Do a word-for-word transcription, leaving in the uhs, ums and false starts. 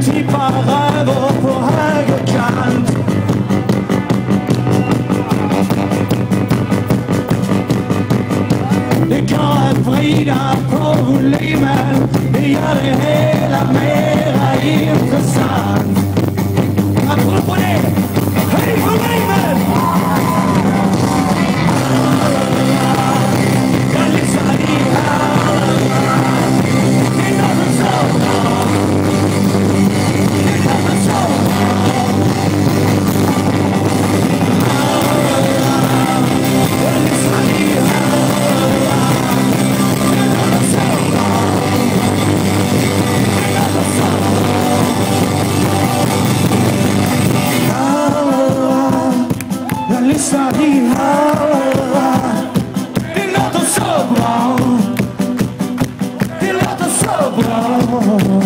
tippar över på högerkant. Det går att vrida på volymen, det gör det hela mera intressant. Jag tror på det! Höj volymen! Jag lyssnar i här. Det är något så bra. Det är något så bra. Jag lyssnar i här. Jag lyssnar i här. Det låter så bra. Det låter så bra.